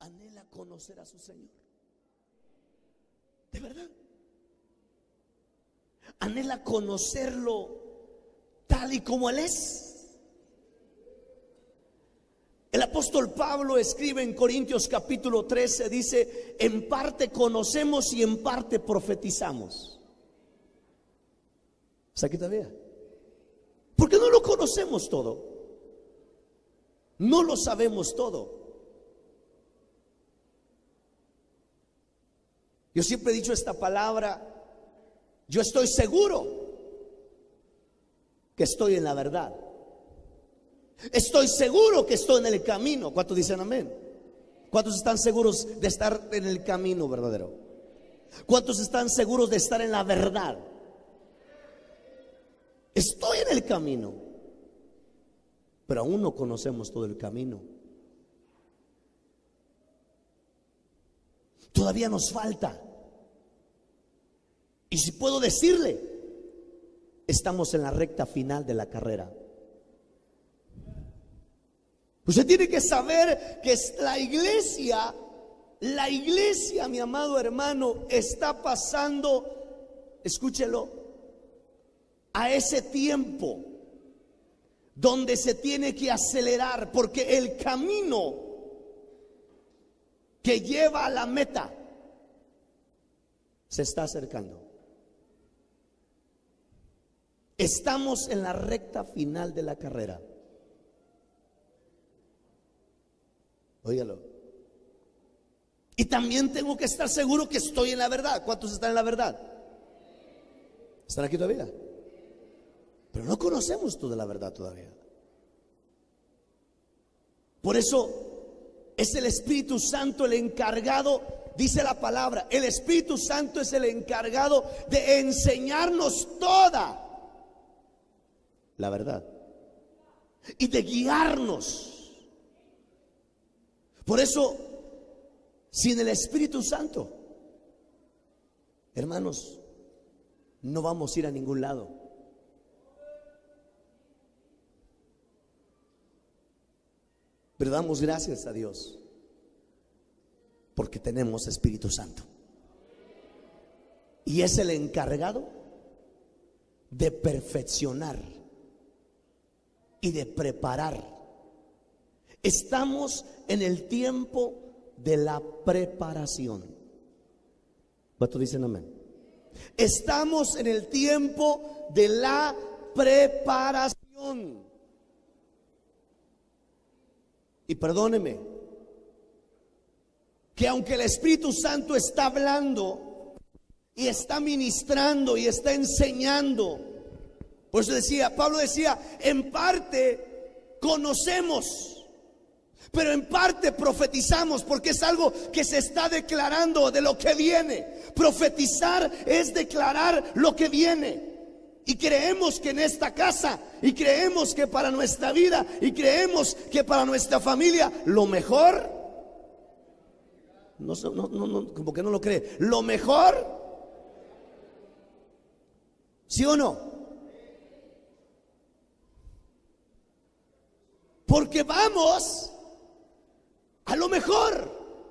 anhela conocer a su Señor? ¿De verdad? ¿Anhela conocerlo tal y como Él es? El apóstol Pablo escribe en Corintios capítulo 13, dice: en parte conocemos y en parte profetizamos. ¿Está aquí todavía? Porque no lo conocemos todo, no lo sabemos todo. Yo siempre he dicho esta palabra: yo estoy seguro que estoy en la verdad. Estoy seguro que estoy en el camino. ¿Cuántos dicen amén? ¿Cuántos están seguros de estar en el camino verdadero? ¿Cuántos están seguros de estar en la verdad? Estoy en el camino, pero aún no conocemos todo el camino. Todavía nos falta. Y si puedo decirle, estamos en la recta final de la carrera. Usted tiene que saber que la iglesia, mi amado hermano, está pasando, escúchelo, a ese tiempo donde se tiene que acelerar, porque el camino que lleva a la meta se está acercando. Estamos en la recta final de la carrera. Óigalo. Y también tengo que estar seguro que estoy en la verdad. ¿Cuántos están en la verdad? ¿Están aquí todavía? Pero no conocemos toda la verdad todavía. Por eso es el Espíritu Santo el encargado, dice la palabra, el Espíritu Santo es el encargado de enseñarnos toda la verdad y de guiarnos. Por eso, sin el Espíritu Santo, hermanos, no vamos a ir a ningún lado. Pero damos gracias a Dios porque tenemos Espíritu Santo. Y es el encargado de perfeccionar y de preparar. Estamos en el tiempo de la preparación. ¿Cuántos dicen amén? Estamos en el tiempo de la preparación. Y perdóneme que aunque el Espíritu Santo está hablando y está ministrando y está enseñando, por eso decía, Pablo decía, en parte conocemos, pero en parte profetizamos, porque es algo que se está declarando de lo que viene. Profetizar es declarar lo que viene. Y creemos que en esta casa, y creemos que para nuestra vida, y creemos que para nuestra familia, lo mejor, no, como que no lo cree, lo mejor, ¿sí o no? Porque vamos a lo mejor.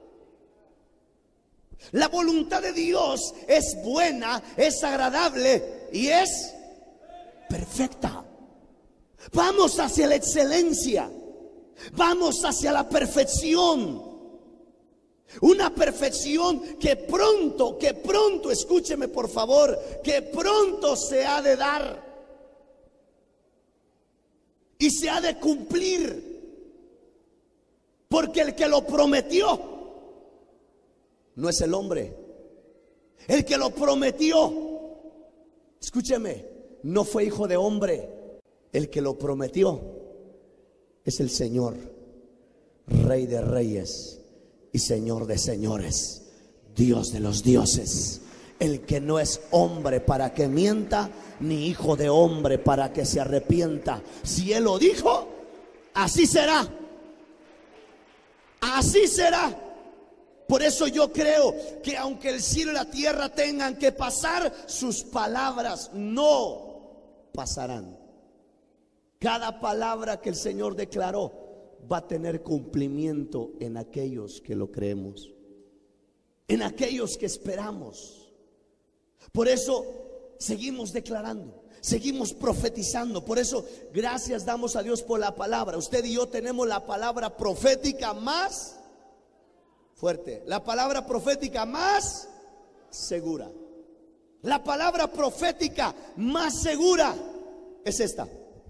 La voluntad de Dios es buena, es agradable y es perfecta. Vamos hacia la excelencia, vamos hacia la perfección. Una perfección que pronto, escúcheme por favor, que pronto se ha de dar y se ha de cumplir. Porque el que lo prometió no es el hombre. El que lo prometió, escúcheme, no fue hijo de hombre. El que lo prometió es el Señor, Rey de reyes y Señor de señores, Dios de los dioses. El que no es hombre para que mienta, ni hijo de hombre para que se arrepienta. Si Él lo dijo, así será. Así será. Por eso yo creo que aunque el cielo y la tierra tengan que pasar, sus palabras no pasarán. Cada palabra que el Señor declaró va a tener cumplimiento en aquellos que lo creemos, en aquellos que esperamos. Por eso seguimos declarando, seguimos profetizando. Por eso gracias damos a Dios por la palabra. Usted y yo tenemos la palabra profética más fuerte, la palabra profética más segura. La palabra profética más segura es esta,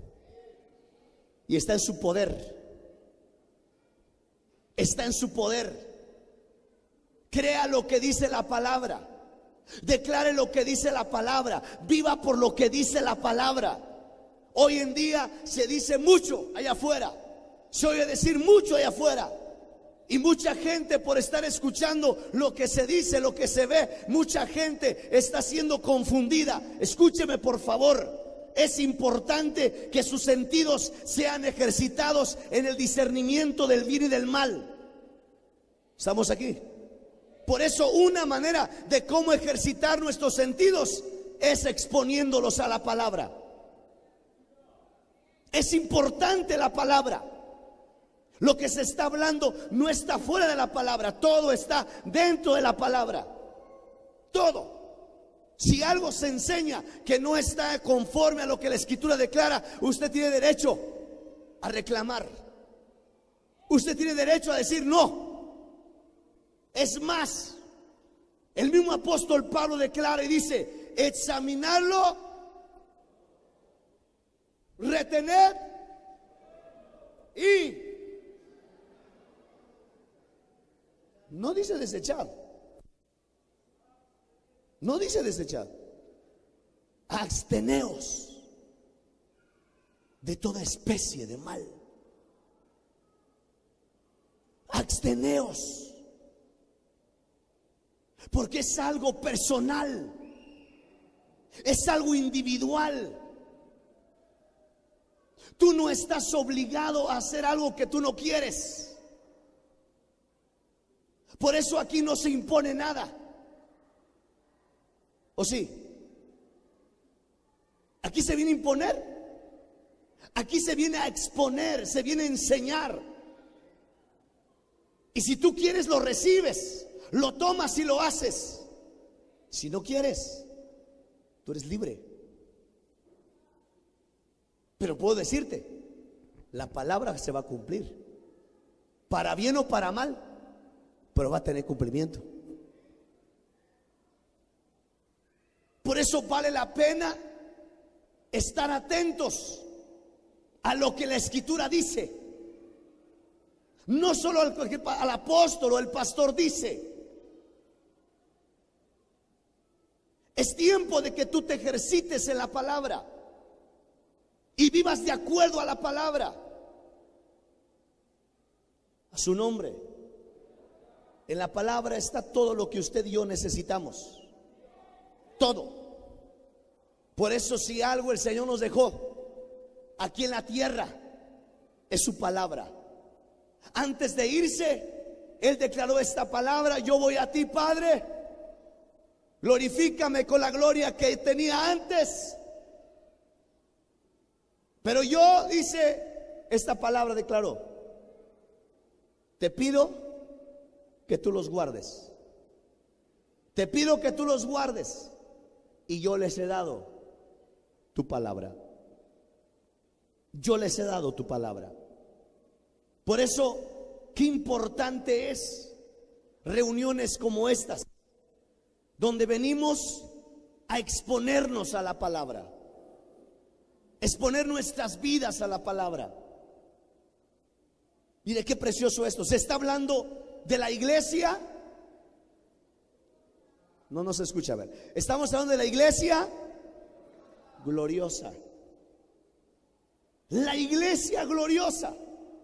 y está en su poder. Está en su poder. Crea lo que dice la palabra. Declare lo que dice la palabra. Viva por lo que dice la palabra. Hoy en día se dice mucho allá afuera. Se oye decir mucho allá afuera. Y mucha gente, por estar escuchando lo que se dice, lo que se ve, mucha gente está siendo confundida. Escúcheme por favor. Es importante que sus sentidos sean ejercitados en el discernimiento del bien y del mal. ¿Estamos aquí? Por eso una manera de cómo ejercitar nuestros sentidos es exponiéndolos a la palabra. Es importante la palabra. Lo que se está hablando no está fuera de la palabra, todo está dentro de la palabra. Todo. Si algo se enseña que no está conforme a lo que la Escritura declara, usted tiene derecho a reclamar. Usted tiene derecho a decir no. Es más, el mismo apóstol Pablo declara y dice: examinarlo, retener y no dice desechar. No dice desechar. Absteneos de toda especie de mal. Absteneos. Porque es algo personal. Es algo individual. Tú no estás obligado a hacer algo que tú no quieres. Por eso aquí no se impone nada. ¿O sí? Aquí se viene a imponer. Aquí se viene a exponer, se viene a enseñar. Y si tú quieres, lo recibes, lo tomas y lo haces. Si no quieres, tú eres libre. Pero puedo decirte, la palabra se va a cumplir, para bien o para mal, pero va a tener cumplimiento. Por eso vale la pena estar atentos a lo que la Escritura dice. No solo al apóstol o el pastor dice. Es tiempo de que tú te ejercites en la palabra y vivas de acuerdo a la palabra. A su nombre. En la palabra está todo lo que usted y yo necesitamos. Todo. Por eso, si algo el Señor nos dejó aquí en la tierra, es su palabra. Antes de irse, Él declaró esta palabra: yo voy a ti, Padre, glorifícame con la gloria que tenía antes. Pero yo, dice, esta palabra declaró: te pido que tú los guardes. Te pido que tú los guardes. Y yo les he dado tu palabra. Yo les he dado tu palabra. Por eso, qué importante es reuniones como estas, donde venimos a exponernos a la palabra, exponer nuestras vidas a la palabra. Mire qué precioso esto. Se está hablando de la iglesia. No nos escucha, a ver. Estamos hablando de la iglesia gloriosa. La iglesia gloriosa.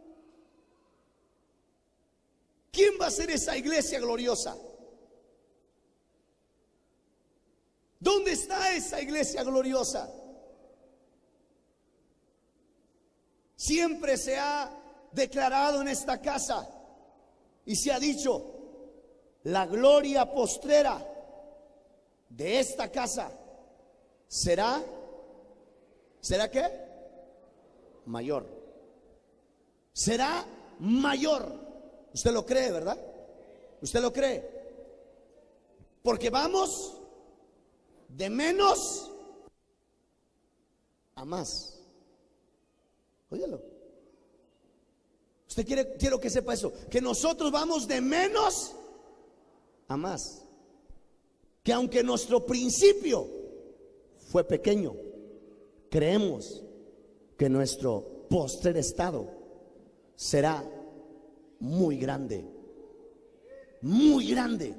¿Quién va a ser esa iglesia gloriosa? ¿Dónde está esa iglesia gloriosa? Siempre se ha declarado en esta casa y se ha dicho: la gloria postrera de esta casa ¿será qué? Mayor. Será mayor. ¿Usted lo cree, verdad? ¿Usted lo cree? Porque vamos de menos a más. Óyelo. Usted quiero que sepa eso, que nosotros vamos de menos a más. Que aunque nuestro principio fue pequeño, creemos que nuestro postrer estado será muy grande. Muy grande.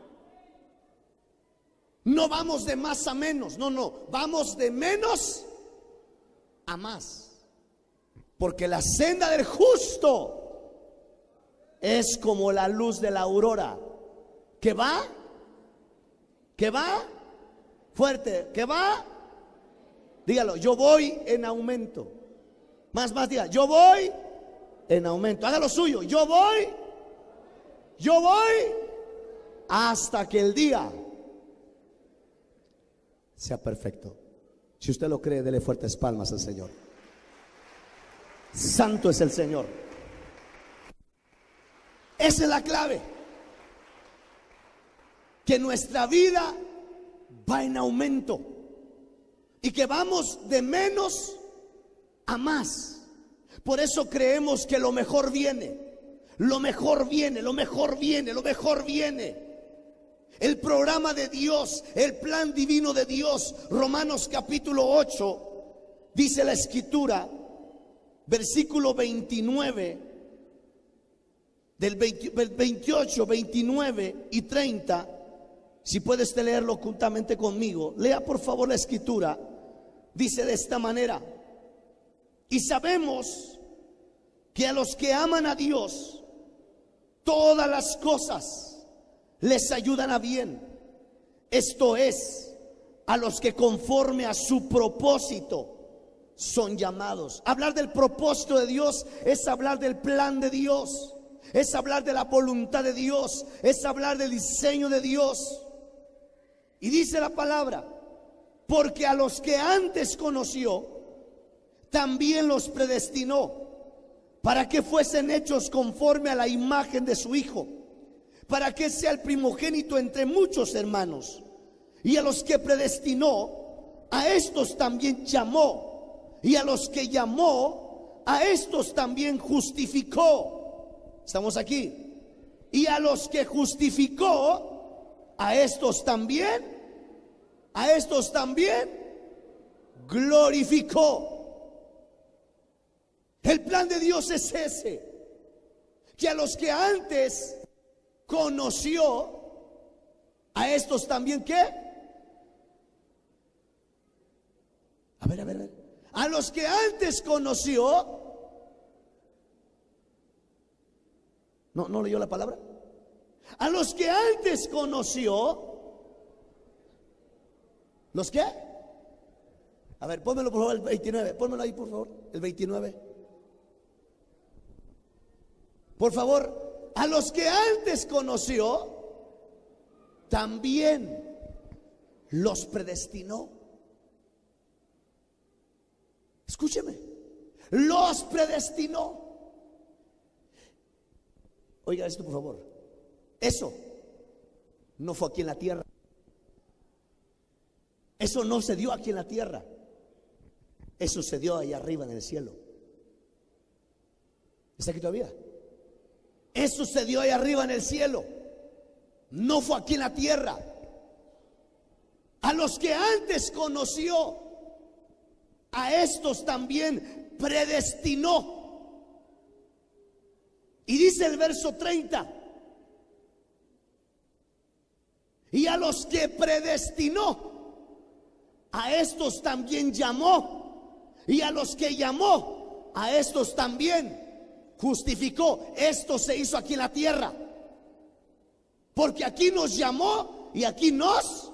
No vamos de más a menos, no, vamos de menos a más. Porque la senda del justo es como la luz de la aurora, que va fuerte, que va, dígalo, yo voy en aumento. Más, diga, yo voy en aumento. Haga lo suyo, yo voy hasta que el día sea perfecto. Si usted lo cree, dele fuertes palmas al Señor. Santo es el Señor. Esa es la clave. Que nuestra vida va en aumento y que vamos de menos a más. Por eso creemos que lo mejor viene. Lo mejor viene, lo mejor viene, lo mejor viene. El programa de Dios, el plan divino de Dios. Romanos capítulo 8, dice la Escritura, versículo 29, del 28, 29 y 30. Si puedes leerlo juntamente conmigo, lea por favor la Escritura. Dice de esta manera: y sabemos que a los que aman a Dios, todas las cosas les ayudan a bien. Esto es, a los que conforme a su propósito son llamados. Hablar del propósito de Dios es hablar del plan de Dios, es hablar de la voluntad de Dios, es hablar del diseño de Dios. Y dice la palabra: porque a los que antes conoció, también los predestinó para que fuesen hechos conforme a la imagen de su Hijo, para que sea el primogénito entre muchos hermanos. Y a los que predestinó, a estos también llamó, y a los que llamó, a estos también justificó. ¿Estamos aquí? Y a los que justificó, a estos también glorificó. El plan de Dios es ese, que a los que antes conoció, a estos también ¿qué? A ver. A los que antes conoció. No leyó la palabra. A los que antes conoció. ¿Los qué? A ver, pónmelo por favor el 29. Pónmelo ahí por favor, el 29. Por favor, a los que antes conoció, también los predestinó. Escúcheme, los predestinó. Oiga esto por favor. Eso no fue aquí en la tierra. Eso no se dio aquí en la tierra. Eso se dio allá arriba en el cielo. ¿Está aquí todavía? Eso se dio allá arriba en el cielo. No fue aquí en la tierra. A los que antes conoció, a estos también predestinó. Y dice el verso 30: y a los que predestinó, a estos también llamó. Y a los que llamó, a estos también justificó. Esto se hizo aquí en la tierra, porque aquí nos llamó y aquí nos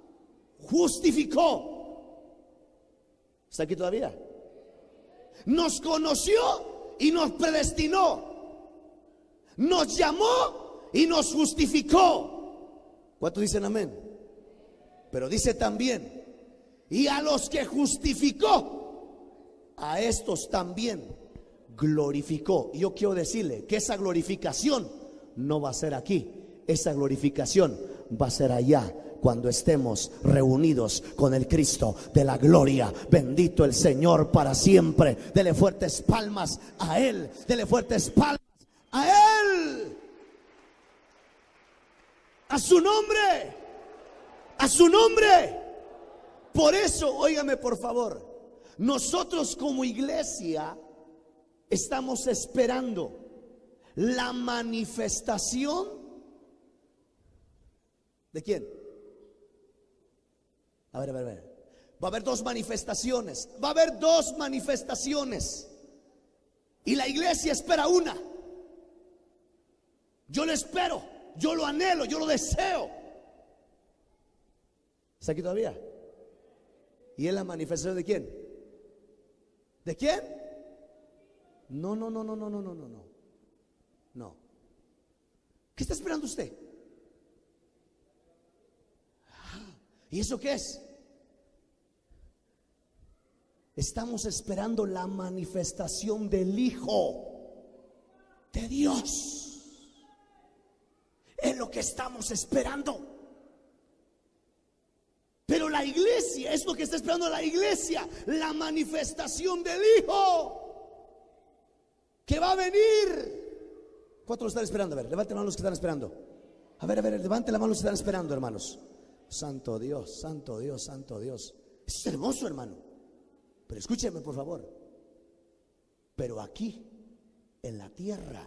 justificó. ¿Está aquí todavía? Nos conoció y nos predestinó. Nos llamó y nos justificó. ¿Cuántos dicen amén? Pero dice también: y a los que justificó, a estos también glorificó. Yo quiero decirle que esa glorificación no va a ser aquí, esa glorificación va a ser allá, cuando estemos reunidos con el Cristo de la gloria. Bendito el Señor para siempre. Dele fuertes palmas a Él, dele fuertes palmas a Él, a su nombre, a su nombre. Por eso, óigame por favor, nosotros como iglesia estamos esperando la manifestación. ¿De quién? A ver. Va a haber dos manifestaciones. Va a haber dos manifestaciones. Y la iglesia espera una. Yo lo espero, yo lo anhelo, yo lo deseo. ¿Está aquí todavía? ¿Y es la manifestación de quién? ¿De quién? No. ¿Qué está esperando usted? ¿Y eso qué es? Estamos esperando la manifestación del Hijo de Dios. Es lo que estamos esperando. Pero la iglesia es lo que está esperando la iglesia, la manifestación del Hijo que va a venir. ¿Cuántos lo están esperando? A ver, levanten la mano los que están esperando. A ver, levanten la mano los que están esperando, hermanos. Santo Dios, santo Dios, santo Dios. Es hermoso, hermano. Pero escúcheme por favor. Pero aquí, en la tierra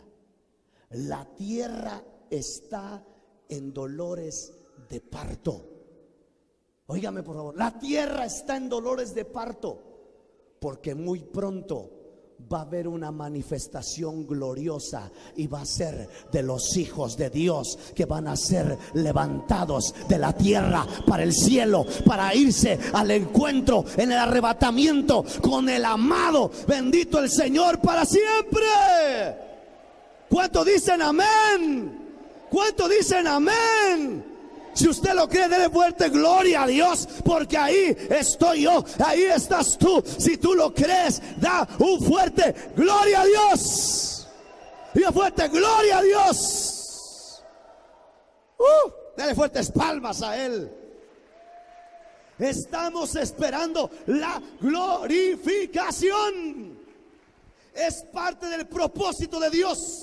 está en dolores de parto. Óigame por favor, la tierra está en dolores de parto, porque muy pronto va a haber una manifestación gloriosa, y va a ser de los hijos de Dios que van a ser levantados de la tierra para el cielo, para irse al encuentro en el arrebatamiento con el amado. Bendito el Señor para siempre. ¿Cuántos dicen amén? ¿Cuántos dicen amén? Si usted lo cree, dele fuerte gloria a Dios, porque ahí estoy yo, ahí estás tú. Si tú lo crees, da un fuerte gloria a Dios. Y un fuerte gloria a Dios. Dale fuertes palmas a Él. Estamos esperando la glorificación. Es parte del propósito de Dios.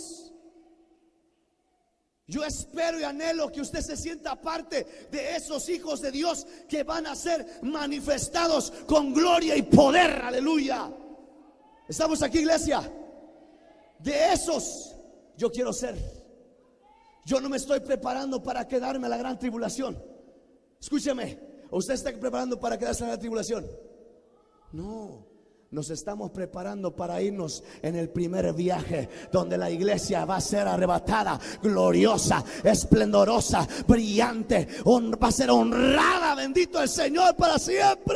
Yo espero y anhelo que usted se sienta parte de esos hijos de Dios que van a ser manifestados con gloria y poder. Aleluya. ¿Estamos aquí, iglesia? De esos yo quiero ser. Yo no me estoy preparando para quedarme a la gran tribulación. Escúcheme, ¿usted está preparando para quedarse en la tribulación? No. Nos estamos preparando para irnos en el primer viaje, donde la iglesia va a ser arrebatada, gloriosa, esplendorosa, brillante, va a ser honrada. Bendito el Señor para siempre.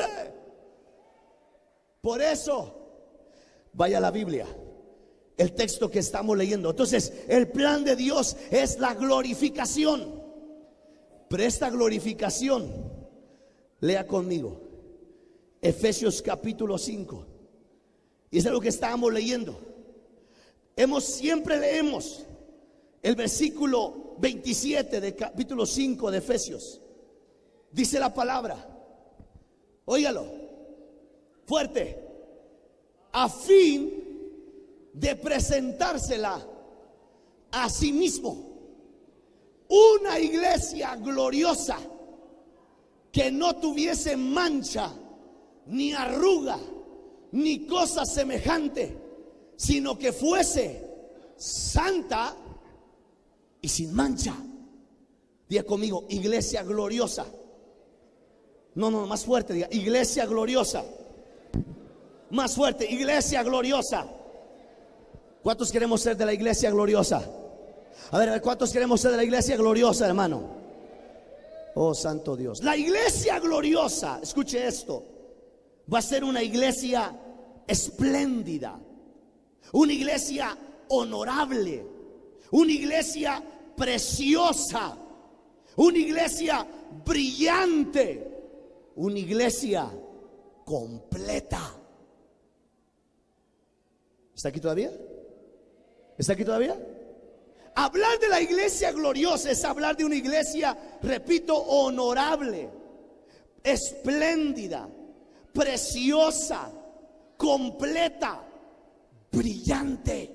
Por eso, vaya a la Biblia, el texto que estamos leyendo. Entonces, el plan de Dios es la glorificación. Pero esta glorificación, lea conmigo Efesios capítulo 5. Y eso es lo que estábamos leyendo. Siempre leemos el versículo 27 de capítulo 5 de Efesios. Dice la palabra, óigalo fuerte: a fin de presentársela a sí mismo, una iglesia gloriosa, que no tuviese mancha, ni arruga, ni cosa semejante, sino que fuese santa y sin mancha. Diga conmigo, iglesia gloriosa. No, más fuerte, diga, iglesia gloriosa. Más fuerte, iglesia gloriosa. ¿Cuántos queremos ser de la iglesia gloriosa? A ver, ¿cuántos queremos ser de la iglesia gloriosa, hermano? Oh, santo Dios. La iglesia gloriosa, escuche esto, va a ser una iglesia espléndida, una iglesia honorable, una iglesia preciosa, una iglesia brillante, una iglesia completa. ¿Está aquí todavía? ¿Está aquí todavía? Hablar de la iglesia gloriosa es hablar de una iglesia, repito, honorable, espléndida, preciosa, completa, brillante.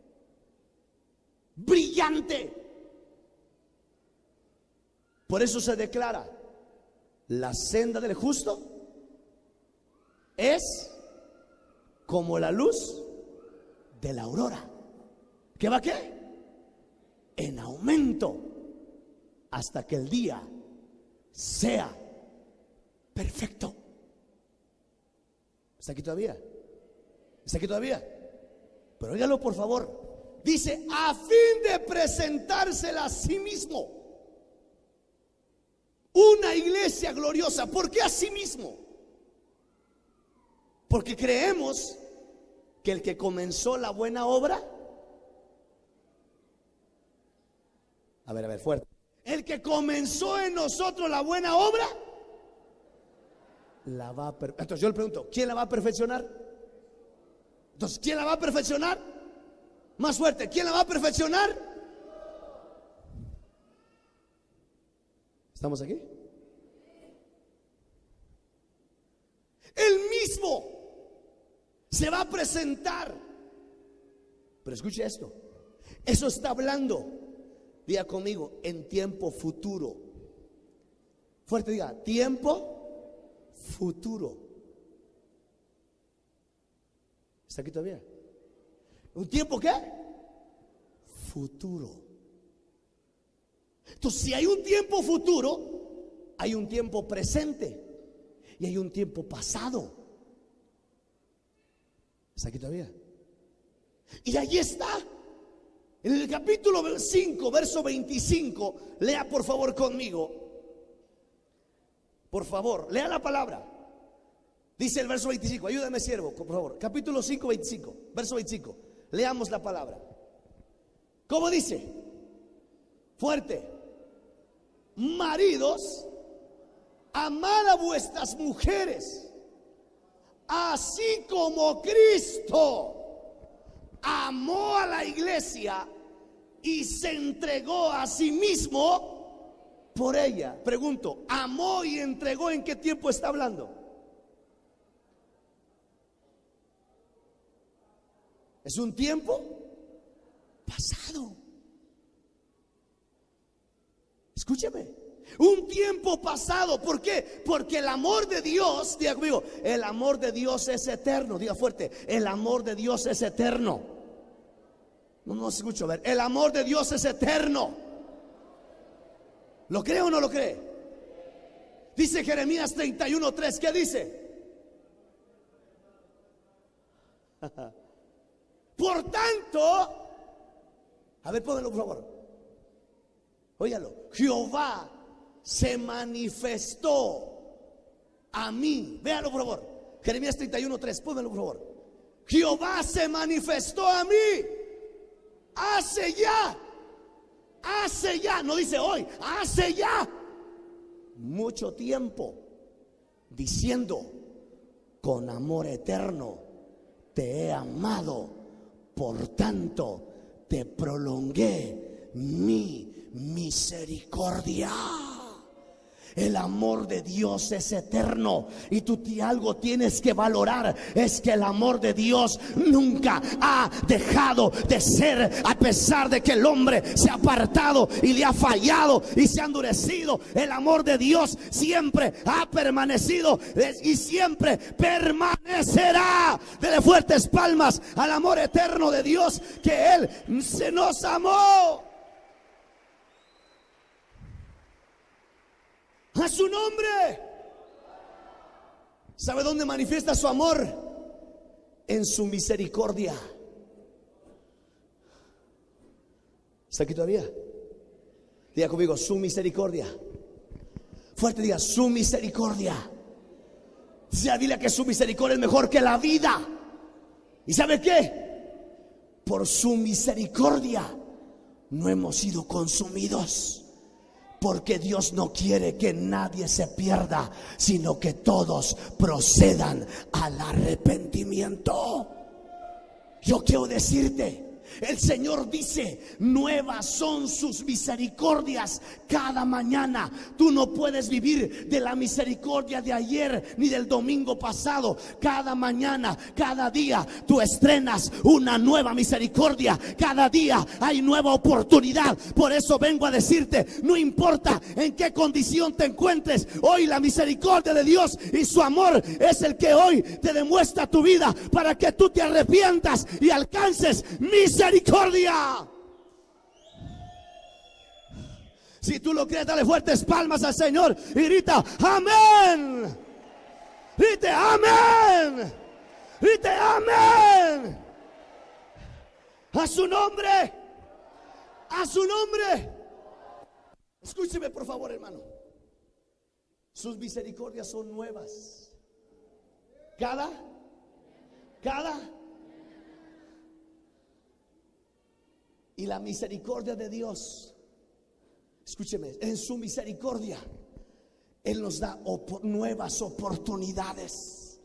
Brillante. Por eso se declara: la senda del justo es como la luz de la aurora. ¿Qué va qué? En aumento hasta que el día sea perfecto. ¿Está aquí todavía? ¿Está aquí todavía? Pero óigalo por favor. Dice: a fin de presentársela a sí mismo. Una iglesia gloriosa. ¿Por qué a sí mismo? Porque creemos que el que comenzó la buena obra, a ver, fuerte. El que comenzó en nosotros la buena obra, la va a perfeccionar. Entonces yo le pregunto: ¿quién la va a perfeccionar? Entonces, ¿quién la va a perfeccionar? Más fuerte, ¿quién la va a perfeccionar? ¿Estamos aquí? Él mismo se va a presentar. Pero escuche esto. Eso está hablando, diga conmigo, en tiempo futuro. Fuerte, diga: tiempo futuro. ¿Está aquí todavía? ¿Un tiempo qué? Futuro. Entonces, si hay un tiempo futuro, hay un tiempo presente y hay un tiempo pasado. ¿Está aquí todavía? Y allí está. En el capítulo 5, verso 25. Lea por favor conmigo. Por favor, lea la palabra. Dice el verso 25, ayúdame siervo, por favor. Capítulo 5, 25, verso 25. Leamos la palabra. ¿Cómo dice? Fuerte. Maridos, amad a vuestras mujeres, así como Cristo amó a la iglesia y se entregó a sí mismo por ella. Pregunto, ¿amó y entregó en qué tiempo está hablando? Es un tiempo pasado. Escúcheme, un tiempo pasado. ¿Por qué? Porque el amor de Dios, diga conmigo, el amor de Dios es eterno. Diga fuerte: el amor de Dios es eterno. No se escucha, a ver. El amor de Dios es eterno. ¿Lo cree o no lo cree? Dice Jeremías 31:3. ¿Qué dice? Por tanto, a ver, pónganlo por favor. Óigalo. Jehová se manifestó a mí. Véalo por favor. Jeremías 31:3. Pónganlo por favor. Jehová se manifestó a mí hace ya, no dice hoy, hace ya mucho tiempo, diciendo: con amor eterno te he amado, por tanto te prolongué mi misericordia. El amor de Dios es eterno. Y tú algo tienes que valorar: es que el amor de Dios nunca ha dejado de ser, a pesar de que el hombre se ha apartado y le ha fallado y se ha endurecido. El amor de Dios siempre ha permanecido y siempre permanecerá. Dele fuertes palmas al amor eterno de Dios, que Él se nos amó. A su nombre. ¿Sabe dónde manifiesta su amor? En su misericordia. ¿Está aquí todavía? Diga conmigo: su misericordia. Fuerte, diga: su misericordia. Dile que su misericordia es mejor que la vida. ¿Y sabe qué? Por su misericordia no hemos sido consumidos. Porque Dios no quiere que nadie se pierda, sino que todos procedan al arrepentimiento. Yo quiero decirte, el Señor dice, nuevas son sus misericordias cada mañana. Tú no puedes vivir de la misericordia de ayer ni del domingo pasado. Cada mañana, cada día tú estrenas una nueva misericordia. Cada día hay nueva oportunidad. Por eso vengo a decirte, no importa en qué condición te encuentres, hoy la misericordia de Dios y su amor es el que hoy te demuestra tu vida, para que tú te arrepientas y alcances misericordia. Si tú lo crees, dale fuertes palmas al Señor y grita amén. Grite amén. Grite amén. A su nombre. A su nombre. Escúcheme por favor, hermano. Sus misericordias son nuevas cada y la misericordia de Dios, escúcheme, en su misericordia Él nos da nuevas oportunidades.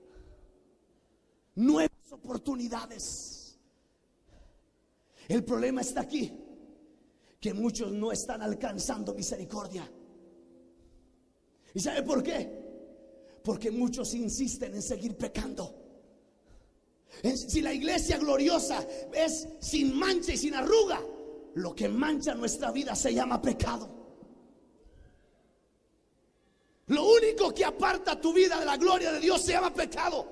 Nuevas oportunidades. El problema está aquí, que muchos no están alcanzando misericordia. ¿Y sabe por qué? Porque muchos insisten en seguir pecando. Si la iglesia gloriosa es sin mancha y sin arruga, lo que mancha nuestra vida se llama pecado. Lo único que aparta tu vida de la gloria de Dios se llama pecado.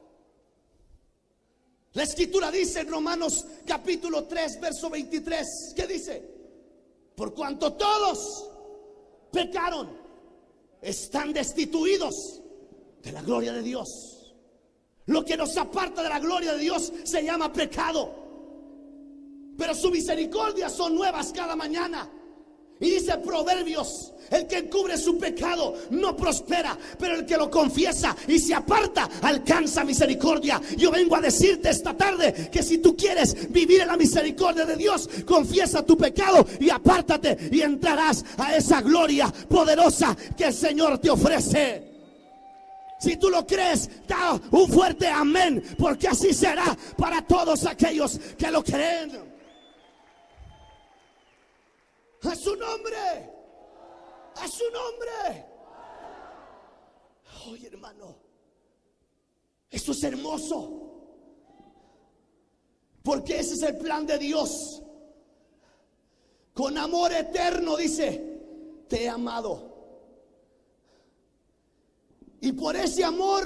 La escritura dice en Romanos capítulo 3 verso 23, ¿qué dice? Por cuanto todos pecaron, están destituidos de la gloria de Dios. Lo que nos aparta de la gloria de Dios se llama pecado. Pero su misericordia son nuevas cada mañana. Y dice Proverbios, el que encubre su pecado no prospera, pero el que lo confiesa y se aparta alcanza misericordia. Yo vengo a decirte esta tarde que si tú quieres vivir en la misericordia de Dios, confiesa tu pecado y apártate, y entrarás a esa gloria poderosa que el Señor te ofrece. Si tú lo crees, da un fuerte amén, porque así será para todos aquellos que lo creen. A su nombre. A su nombre. Oye, hermano, esto es hermoso, porque ese es el plan de Dios. Con amor eterno, dice, te he amado. Y por ese amor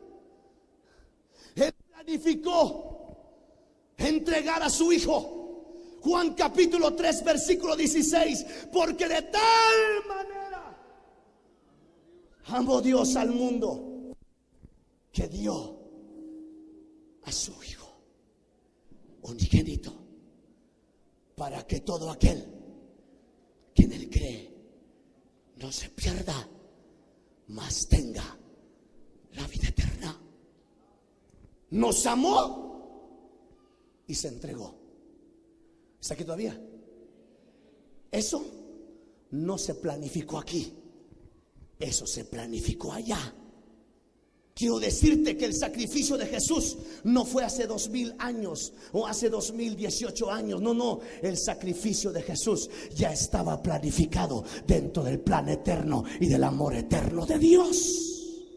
Él planificó entregar a su Hijo. Juan capítulo 3 versículo 16. Porque de tal manera amó Dios al mundo, que dio a su Hijo unigénito, para que todo aquel que en Él cree no se pierda, mas tenga la vida eterna. Nos amó y se entregó. ¿Está aquí todavía? Eso no se planificó aquí, eso se planificó allá. Quiero decirte que el sacrificio de Jesús no fue hace 2000 años o hace 2018 años. No, el sacrificio de Jesús ya estaba planificado dentro del plan eterno y del amor eterno de Dios.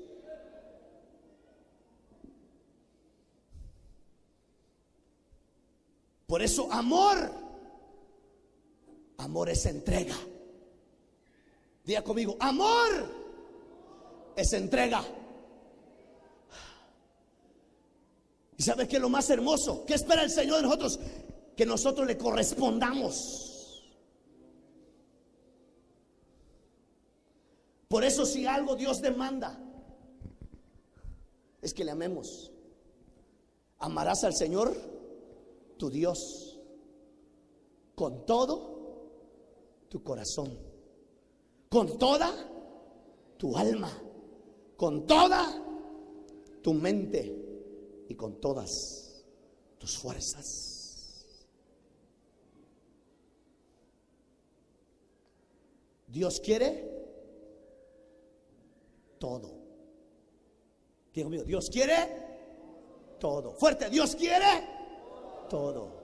Por eso amor es entrega. Diga conmigo, amor es entrega. ¿Y sabes qué es lo más hermoso? ¿Qué espera el Señor de nosotros? Que nosotros le correspondamos. Por eso, si algo Dios demanda, es que le amemos. Amarás al Señor tu Dios con todo tu corazón, con toda tu alma, con toda tu mente y con todas tus fuerzas. Dios quiere todo. Dios mío, Dios quiere todo. Fuerte, Dios quiere todo.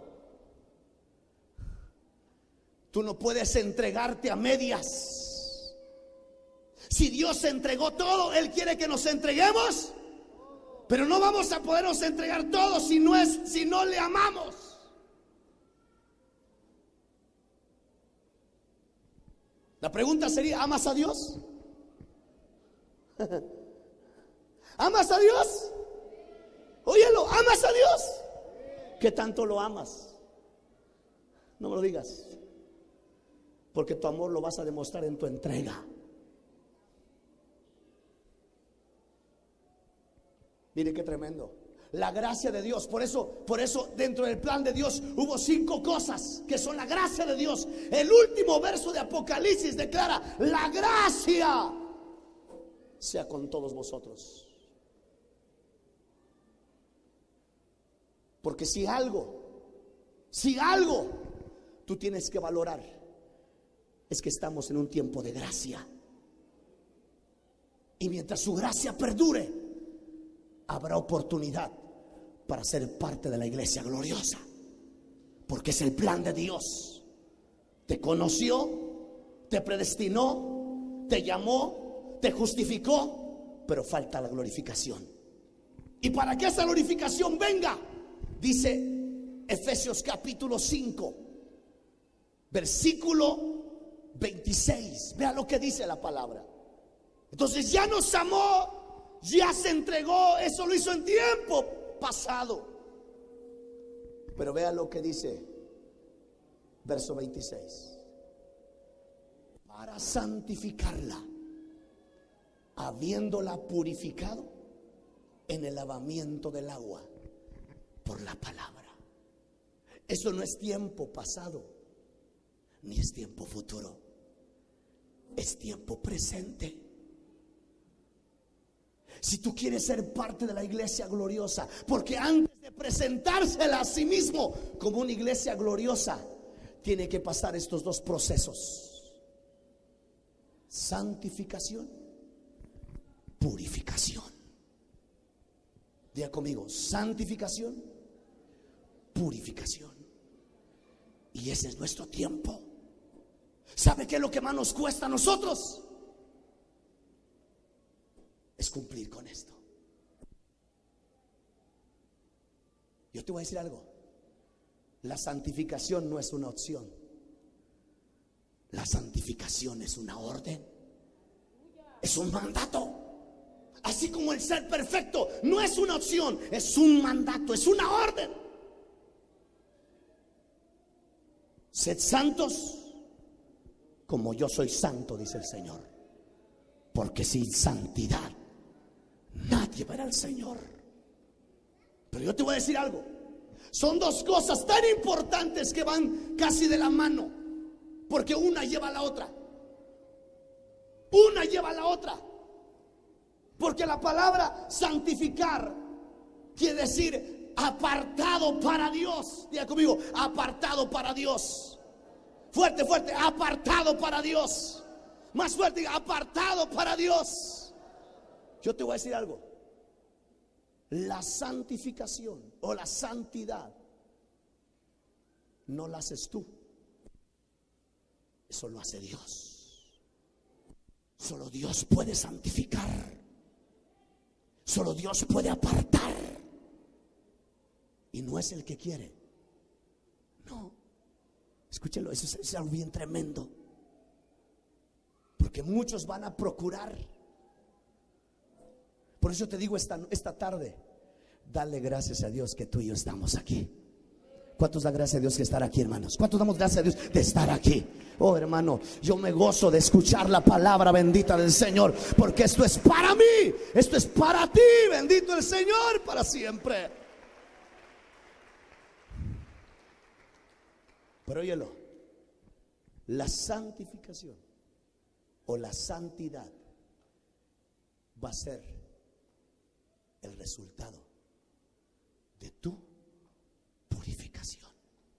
Tú no puedes entregarte a medias. Si Dios entregó todo, Él quiere que nos entreguemos, pero no vamos a podernos entregar todo si no le amamos. La pregunta sería: ¿amas a Dios? ¿Amas a Dios? Óyelo, ¿amas a Dios? ¿Qué tanto lo amas? No me lo digas, porque tu amor lo vas a demostrar en tu entrega. Mire qué tremendo. La gracia de Dios. Por eso dentro del plan de Dios hubo 5 cosas que son la gracia de Dios. El último verso de Apocalipsis declara: la gracia sea con todos vosotros. Porque si algo tú tienes que valorar, es que estamos en un tiempo de gracia. Y mientras su gracia perdure, habrá oportunidad para ser parte de la iglesia gloriosa. Porque es el plan de Dios. Te conoció, te predestinó, te llamó, te justificó, pero falta la glorificación. Y para que esa glorificación venga, dice Efesios capítulo 5, versículo 26. Vea lo que dice la palabra. Entonces ya nos amó, ya se entregó. Eso lo hizo en tiempo pasado. Pero vea lo que dice verso 26: para santificarla, habiéndola purificado en el lavamiento del agua por la palabra. Eso no es tiempo pasado, ni es tiempo futuro, es tiempo presente. Si tú quieres ser parte de la iglesia gloriosa, porque antes de presentársela a sí mismo como una iglesia gloriosa, tiene que pasar estos 2 procesos: santificación, purificación. Diga conmigo: santificación, purificación. Y ese es nuestro tiempo. ¿Sabe qué es lo que más nos cuesta a nosotros? Es cumplir con esto. Yo te voy a decir algo: la santificación no es una opción. La santificación es una orden, es un mandato. Así como el ser perfecto no es una opción, es un mandato, es una orden. Sed santos como yo soy santo, dice el Señor. Porque sin santidad nadie verá al Señor. Pero yo te voy a decir algo: son 2 cosas tan importantes que van casi de la mano, porque una lleva a la otra. Una lleva a la otra. Porque la palabra santificar quiere decir apartado para Dios. Diga conmigo: apartado para Dios. Fuerte, fuerte: apartado para Dios. Más fuerte: apartado para Dios. Yo te voy a decir algo: la santificación o la santidad no la haces tú, eso lo hace Dios. Solo Dios puede santificar, solo Dios puede apartar. Y no es el que quiere, no. Escúchelo, eso es algo bien tremendo. Porque muchos van a procurar. Por eso te digo esta tarde: dale gracias a Dios que tú y yo estamos aquí. ¿Cuántos da gracias a Dios de estar aquí, hermanos? ¿Cuántos damos gracias a Dios de estar aquí? Oh, hermano, yo me gozo de escuchar la palabra bendita del Señor, porque esto es para mí, esto es para ti. Bendito el Señor para siempre. Pero óyelo: la santificación o la santidad va a ser el resultado de tu purificación.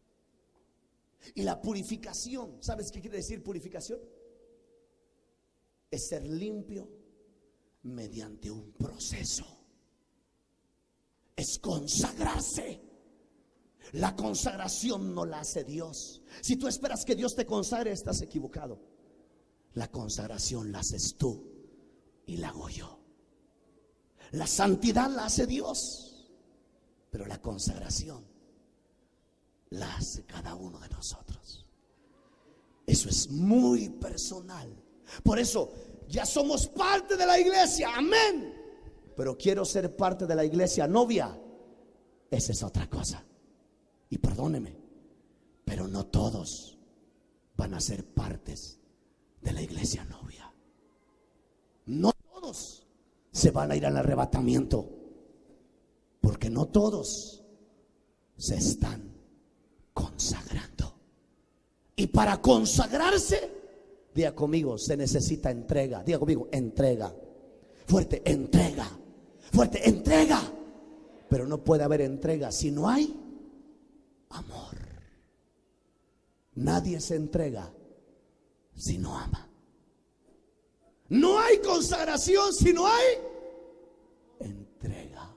Y la purificación, ¿sabes qué quiere decir purificación? Es ser limpio mediante un proceso. Es consagrarse. La consagración no la hace Dios. Si tú esperas que Dios te consagre, estás equivocado. La consagración la haces tú y la hago yo. La santidad la hace Dios, pero la consagración la hace cada uno de nosotros. Eso es muy personal. Por eso ya somos parte de la iglesia, amén. Pero quiero ser parte de la iglesia novia. Esa es otra cosa. Y perdóneme, pero no todos van a ser partes de la iglesia novia. No todos se van a ir al arrebatamiento, porque no todos se están consagrando. Y para consagrarse, diga conmigo, se necesita entrega. Diga conmigo, entrega. Fuerte, entrega. Fuerte, entrega. Pero no puede haber entrega si no hay amor. Nadie se entrega si no ama. No hay consagración si no hay entrega.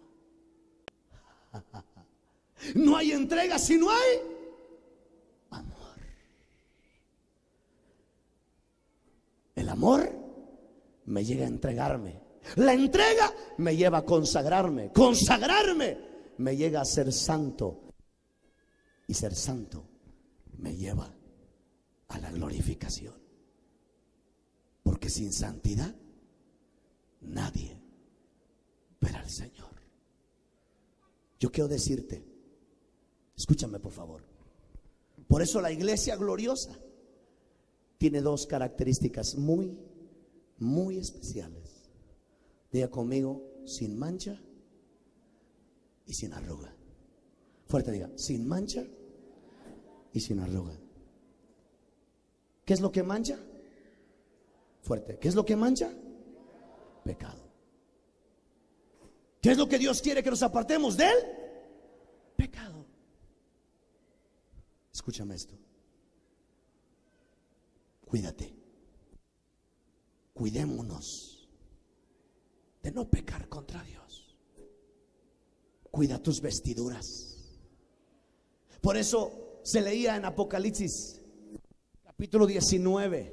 No hay entrega si no hay amor. El amor me llega a entregarme. La entrega me lleva a consagrarme. Consagrarme me llega a ser santo. Y ser santo me lleva a la glorificación. Porque sin santidad nadie verá al Señor. Yo quiero decirte, escúchame por favor. Por eso la iglesia gloriosa tiene dos características muy, muy especiales. Diga conmigo, sin mancha y sin arruga. Fuerte, diga, sin mancha y sin arruga. ¿Qué es lo que mancha? Fuerte, ¿qué es lo que mancha? Pecado. ¿Qué es lo que Dios quiere que nos apartemos de él? Pecado. Escúchame esto. Cuídate. Cuidémonos de no pecar contra Dios. Cuida tus vestiduras. Por eso se leía en Apocalipsis capítulo 19: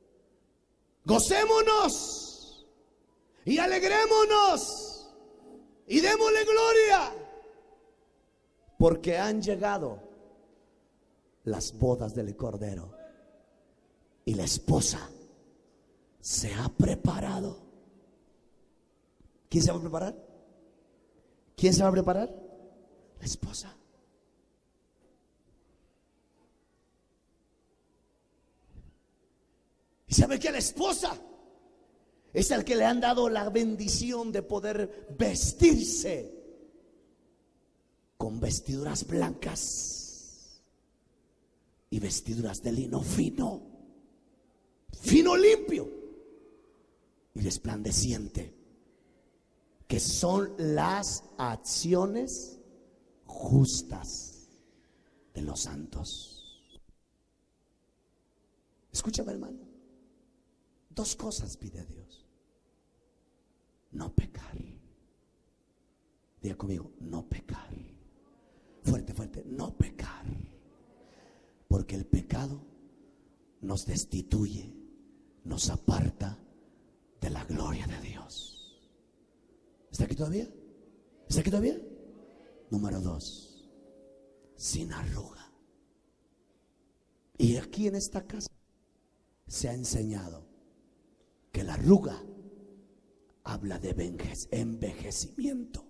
gocémonos y alegrémonos y démosle gloria, porque han llegado las bodas del Cordero y la esposa se ha preparado. ¿Quién se va a preparar? ¿Quién se va a preparar? La esposa. ¿Y sabe que la esposa es el que le han dado la bendición de poder vestirse con vestiduras blancas y vestiduras de lino fino, fino limpio y resplandeciente, que son las acciones justas de los santos? Escúchame, hermano. Dos cosas pide a Dios: no pecar. Diga conmigo, no pecar. Fuerte, fuerte, no pecar. Porque el pecado nos destituye, nos aparta de la gloria de Dios. ¿Está aquí todavía? ¿Está aquí todavía? Número dos, sin arruga. Y aquí en esta casa se ha enseñado que la arruga habla de envejecimiento.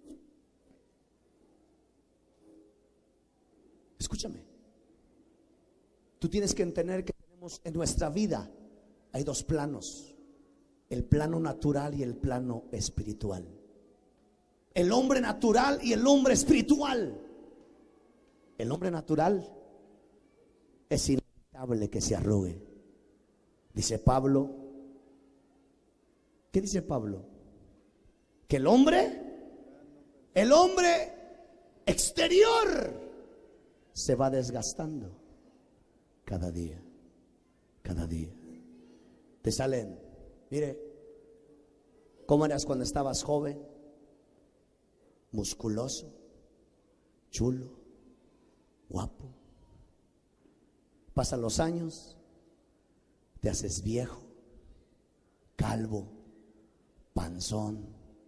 Escúchame. Tú tienes que entender que tenemos en nuestra vida, hay dos planos: el plano natural y el plano espiritual. El hombre natural y el hombre espiritual. El hombre natural es inevitable que se arrugue. Dice Pablo. ¿Qué dice Pablo? Que el hombre exterior se va desgastando cada día, cada día. Te salen, mire, ¿cómo eras cuando estabas joven? Musculoso, chulo, guapo. Pasan los años, te haces viejo, calvo, panzón.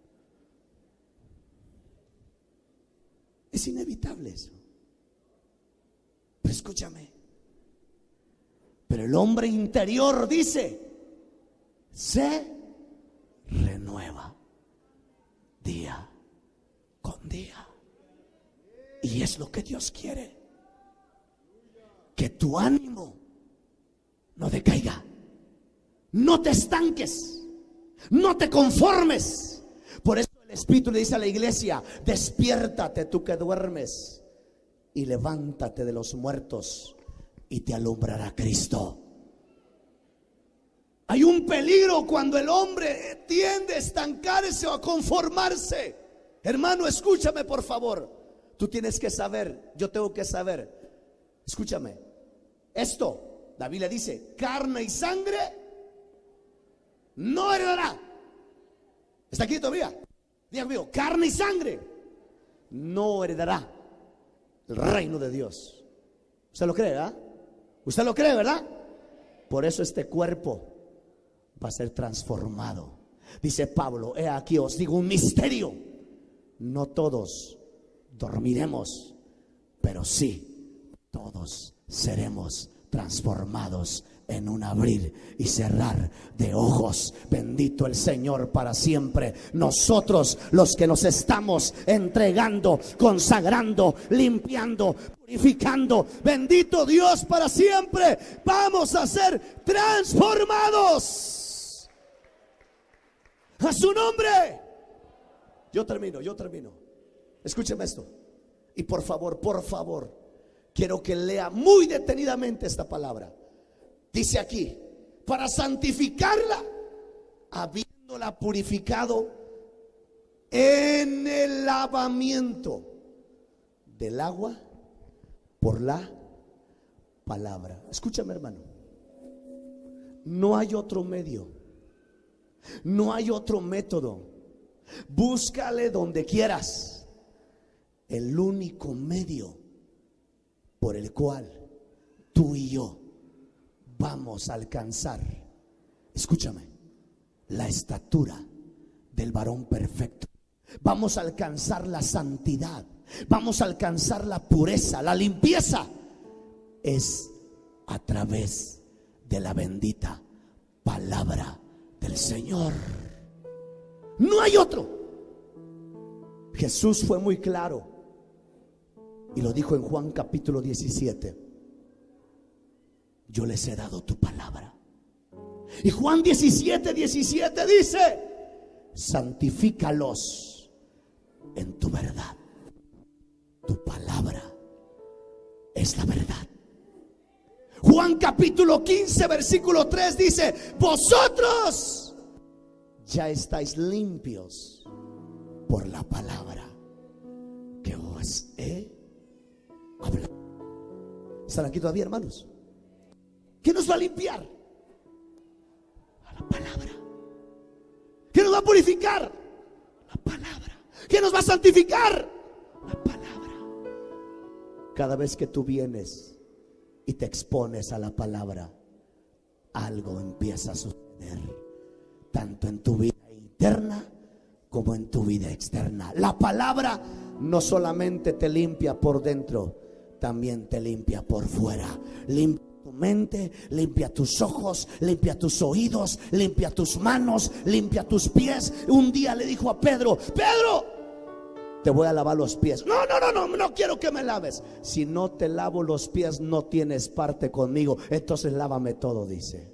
Es inevitable eso. Pero escúchame. Pero el hombre interior dice, se renueva día con día. Y es lo que Dios quiere. Que tu ánimo no decaiga. No te estanques. No te conformes. Por eso el Espíritu le dice a la iglesia, despiértate tú que duermes y levántate de los muertos y te alumbrará Cristo. Hay un peligro cuando el hombre tiende a estancarse o a conformarse. Hermano, escúchame por favor. Tú tienes que saber, yo tengo que saber. Escúchame. Esto, David le dice, carne y sangre no heredará. ¿Está aquí todavía? Diga conmigo, carne y sangre no heredará el reino de Dios. ¿Usted lo cree, verdad? ¿Usted lo cree, verdad? Por eso este cuerpo va a ser transformado. Dice Pablo, he aquí os digo un misterio. No todos dormiremos, pero sí todos seremos transformados en un abrir y cerrar de ojos. Bendito el Señor para siempre. Nosotros los que nos estamos entregando, consagrando, limpiando, purificando, bendito Dios para siempre, vamos a ser transformados a su nombre. Yo termino. Escúcheme esto. Y por favor, quiero que lea muy detenidamente esta palabra. Dice aquí, para santificarla, habiéndola purificado en el lavamiento del agua por la palabra. Escúchame, hermano. No hay otro medio. No hay otro método. Búscale donde quieras. El único medio por el cual tú y yo vamos a alcanzar, escúchame, la estatura del varón perfecto. Vamos a alcanzar la santidad. Vamos a alcanzar la pureza, la limpieza. Es a través de la bendita palabra del Señor. No hay otro. Jesús fue muy claro y lo dijo en Juan capítulo 17. Yo les he dado tu palabra. Y Juan 17 dice: santifícalos en tu verdad. Tu palabra es la verdad. Juan capítulo 15 versículo 3 dice: vosotros ya estáis limpios por la palabra que os he hablado. ¿Están aquí todavía, hermanos? ¿Qué nos va a limpiar? A la palabra. ¿Qué nos va a purificar? La palabra. ¿Qué nos va a santificar? La palabra. Cada vez que tú vienes y te expones a la palabra, algo empieza a suceder, tanto en tu vida interna como en tu vida externa. La palabra no solamente te limpia por dentro, también te limpia por fuera. Limpia tu mente, limpia tus ojos, limpia tus oídos, limpia tus manos, limpia tus pies. Un día le dijo a Pedro: Pedro, te voy a lavar los pies. No quiero que me laves. Si no te lavo los pies, no tienes parte conmigo. Entonces lávame todo, dice.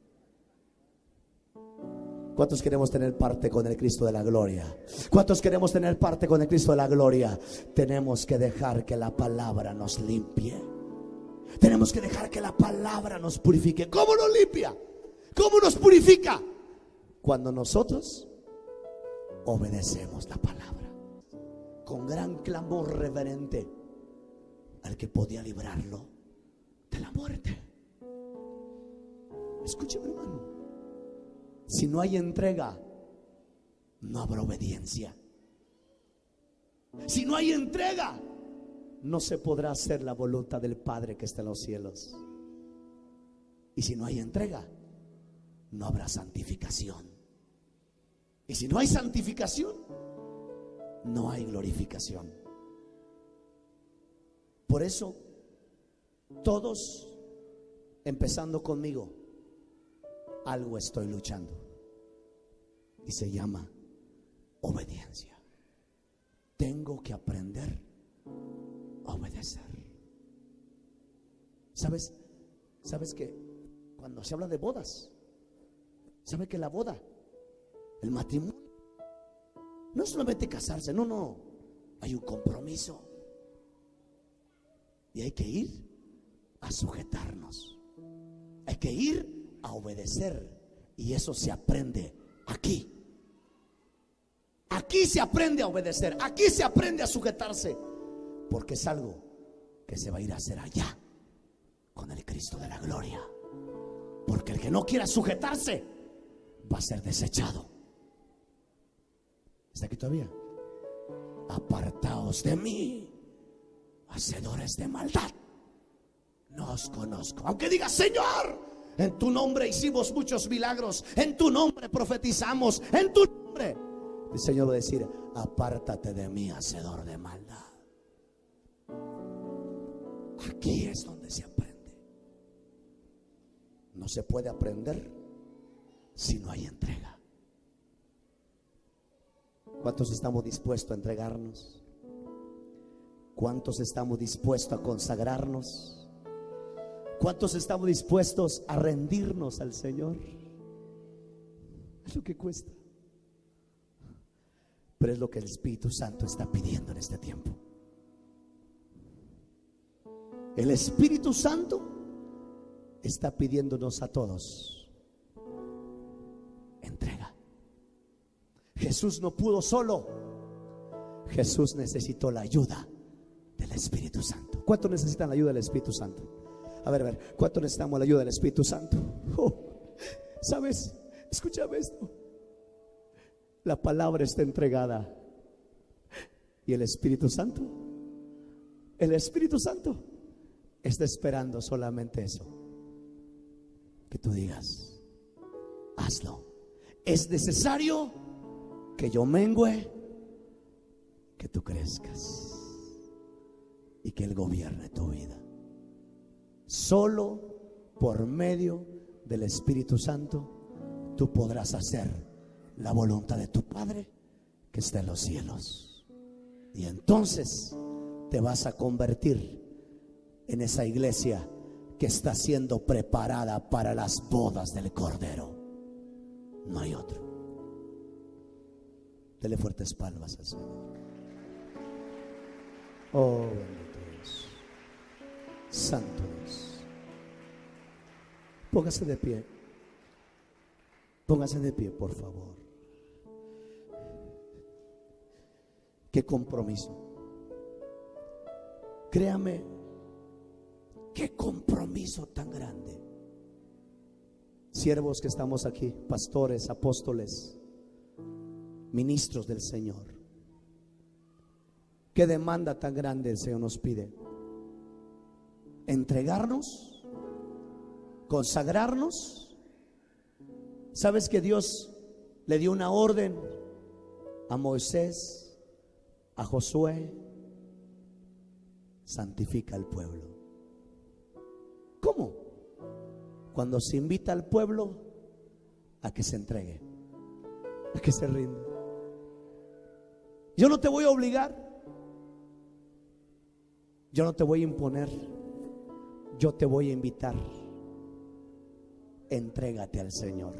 ¿Cuántos queremos tener parte con el Cristo de la gloria? ¿Cuántos queremos tener parte con el Cristo de la gloria? Tenemos que dejar que la palabra nos limpie. Tenemos que dejar que la palabra nos purifique. ¿Cómo nos limpia? ¿Cómo nos purifica? Cuando nosotros obedecemos la palabra con gran clamor reverente al que podía librarlo de la muerte. Escúcheme, hermano. Si no hay entrega, no habrá obediencia. Si no hay entrega, no se podrá hacer la voluntad del Padre que está en los cielos. Y si no hay entrega, no habrá santificación. Y si no hay santificación, no hay glorificación. Por eso, todos, empezando conmigo, algo estoy luchando. Y se llama obediencia. Tengo que aprender a obedecer. ¿Sabes que cuando se habla de bodas, sabe que la boda, el matrimonio, no es solamente casarse, no, hay un compromiso. Y hay que ir a sujetarnos, hay que ir a obedecer. Y eso se aprende aquí. Aquí se aprende a obedecer, aquí se aprende a sujetarse, porque es algo que se va a ir a hacer allá con el Cristo de la gloria. Porque el que no quiera sujetarse va a ser desechado. ¿Está aquí todavía? Apartaos de mí, hacedores de maldad, no os conozco. Aunque diga: Señor, en tu nombre hicimos muchos milagros, en tu nombre profetizamos, en tu nombre. El Señor va a decir: apártate de mí, hacedor de maldad. Aquí es donde se aprende. No se puede aprender si no hay entrega. ¿Cuántos estamos dispuestos a entregarnos? ¿Cuántos estamos dispuestos a consagrarnos? ¿Cuántos estamos dispuestos a rendirnos al Señor? Es lo que cuesta, pero es lo que el Espíritu Santo está pidiendo en este tiempo. El Espíritu Santo está pidiéndonos a todos entrega. Jesús no pudo solo. Jesús necesitó la ayuda del Espíritu Santo. ¿Cuántos necesitan la ayuda del Espíritu Santo? A ver, ¿cuántos necesitamos la ayuda del Espíritu Santo? ¿Sabes? Escúchame esto. La palabra está entregada. ¿Y el Espíritu Santo? El Espíritu Santo está esperando solamente eso, que tú digas: hazlo. Es necesario que yo mengüe, que tú crezcas y que Él gobierne tu vida. Solo por medio del Espíritu Santo tú podrás hacer la voluntad de tu Padre que está en los cielos. Y entonces te vas a convertir en esa iglesia que está siendo preparada para las bodas del Cordero. No hay otro. Dele fuertes palmas al Señor. Oh, bendito Dios, santo Dios. Póngase de pie. Póngase de pie, por favor. Qué compromiso. Créame, qué compromiso tan grande. Siervos que estamos aquí, pastores, apóstoles, ministros del Señor, qué demanda tan grande el Señor nos pide. Entregarnos, consagrarnos. ¿Sabes que Dios le dio una orden a Moisés, a Josué? Santifica al pueblo. ¿Cómo? Cuando se invita al pueblo a que se entregue, a que se rinda. Yo no te voy a obligar, yo no te voy a imponer, yo te voy a invitar. Entrégate al Señor.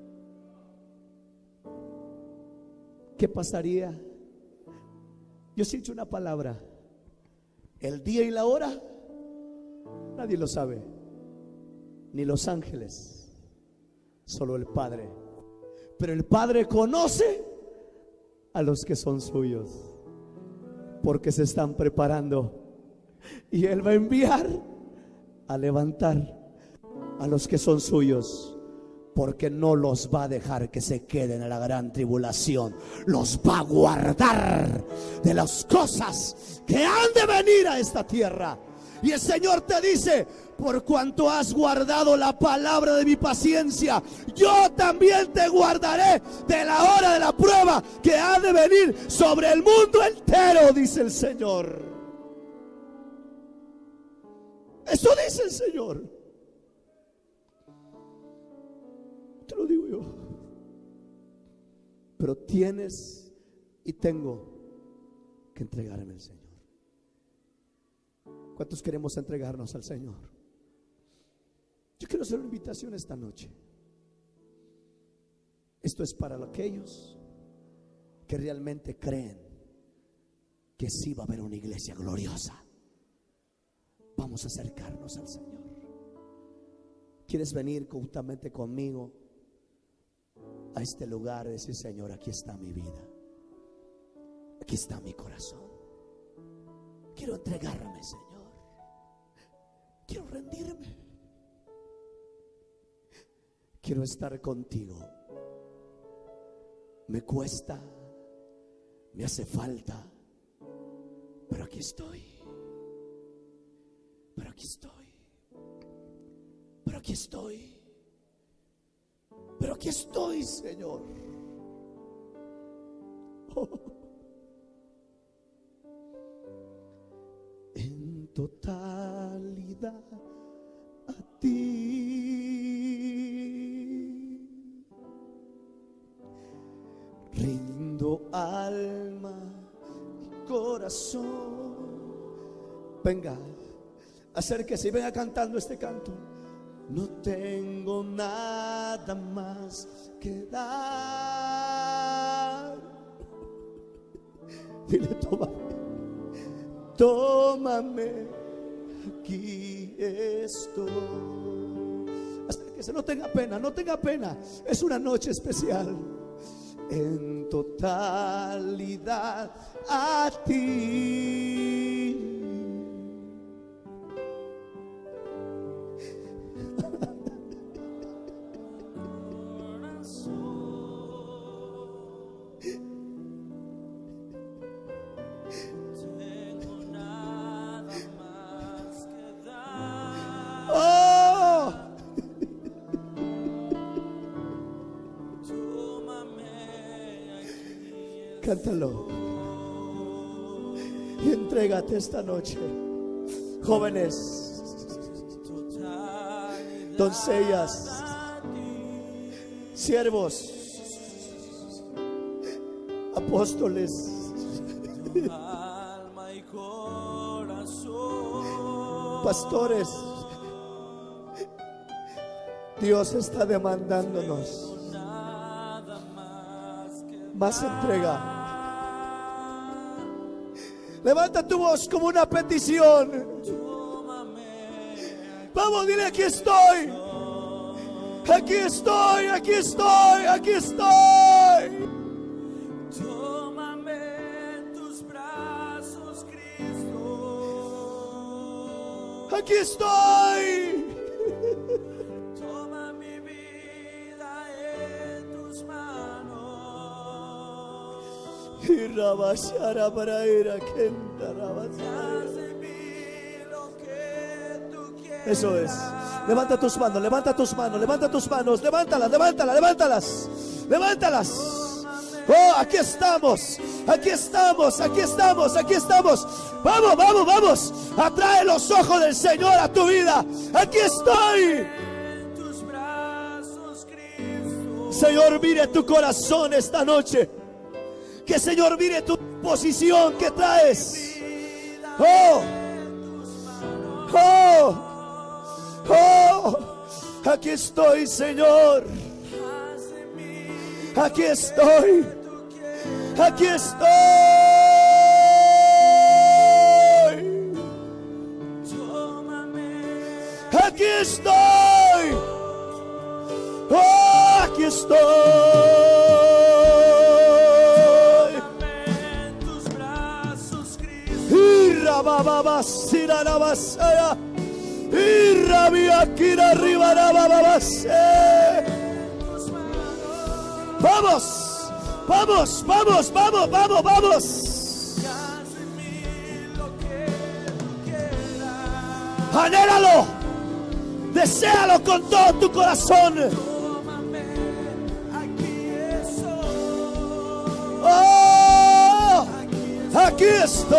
¿Qué pasaría? Yo sí he dicho una palabra: el día y la hora nadie lo sabe, ni los ángeles, solo el Padre. Pero el Padre conoce a los que son suyos, porque se están preparando, y Él va a enviar a levantar a los que son suyos porque no los va a dejar que se queden en la gran tribulación. Los va a guardar de las cosas que han de venir a esta tierra. Y el Señor te dice: por cuanto has guardado la palabra de mi paciencia, yo también te guardaré de la hora de la prueba que ha de venir sobre el mundo entero, dice el Señor. Eso dice el Señor. Te lo digo yo. Pero tienes y tengo que entregarme al Señor. ¿Cuántos queremos entregarnos al Señor? Yo quiero hacer una invitación esta noche. Esto es para aquellos que realmente creen que sí va a haber una iglesia gloriosa. Vamos a acercarnos al Señor. ¿Quieres venir juntamente conmigo a este lugar y decir: Señor, aquí está mi vida, aquí está mi corazón, quiero entregarme, Señor, quiero rendirme, quiero estar contigo? Me cuesta, me hace falta, pero aquí estoy, pero aquí estoy, pero aquí estoy, pero aquí estoy, Señor. Oh. En totalidad a ti rindo alma y corazón. Venga, acérquese y venga cantando este canto. No tengo nada más que dar. Dile: tómame, tómame, aquí estoy. Acérquese, no tenga pena, no tenga pena. Es una noche especial. En totalidad a ti. Cántalo y entrégate esta noche. Jóvenes, doncellas, siervos, apóstoles, pastores, Dios está demandándonos más entrega. Levanta tu voz como una petición. Vamos, dile: aquí estoy, aquí estoy, aquí estoy, aquí estoy. Tómame en tus brazos, Cristo. Aquí estoy. Toma mi vida en tus manos. Y rabashara para ir a Kentarabas. Haz de mí lo que tú quieras. Eso es. Levanta tus manos, levanta tus manos, levanta tus manos, levántalas, levántalas, levántalas, levántalas. Oh, aquí estamos, aquí estamos, aquí estamos, aquí estamos. Vamos, vamos, vamos. Atrae los ojos del Señor a tu vida. Aquí estoy. En tus brazos, Cristo. Señor, mire tu corazón esta noche. Que Señor mire tu posición que traes. Oh, oh, oh. Aquí estoy, Señor. Aquí estoy. Aquí estoy. Aquí estoy. Oh, aquí estoy. Y rabia aquí arriba, Vamos, vamos, vamos, vamos, vamos, vamos. haz en mí lo que tú quieras. Anhélalo, deséalo con todo tu corazón. Tómame, aquí estoy. Oh, aquí estoy.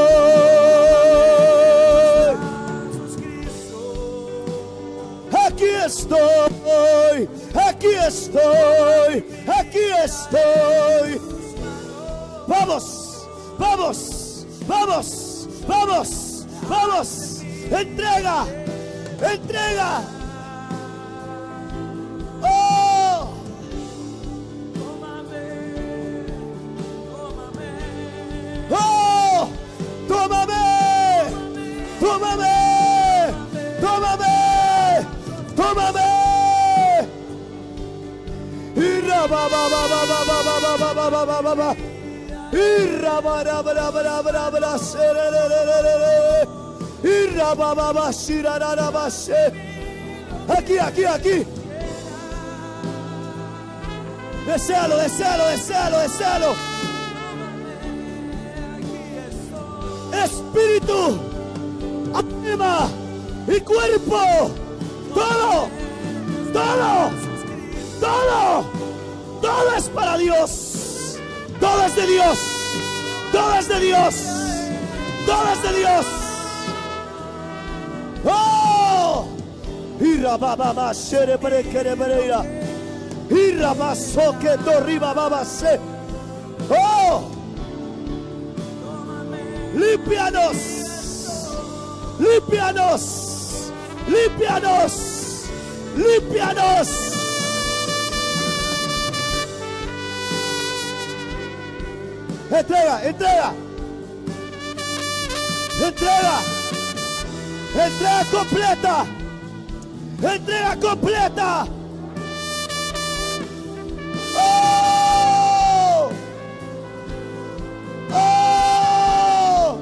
Jesús Cristo. Aquí estoy, aquí estoy, aquí estoy. Vamos, vamos, vamos, vamos, vamos. Entrega, entrega. Oh, oh, tómame, tómame, tómame, tómame. Irra ba ba ba ba ba ba ba ba ba ba ba ba ba. Irra ba ra ba ra ba ra ba ra ba ra se re re re re re re. Irra ba ba ba shi ra ra ra ba se. Aquí, aquí, aquí. Deséalo, deséalo, deséalo, deséalo. Espíritu, alma y cuerpo, todo, todo, todo, todo es para Dios, todo es de Dios, todo es de Dios, todo es de Dios. Oh, ira baba shere pere kere pereira, ira baso que torriba baba se. Oh, límpianos, límpianos, límpianos, límpianos. Entrega, entrega, entrega, entrega completa, entrega completa. Oh, oh.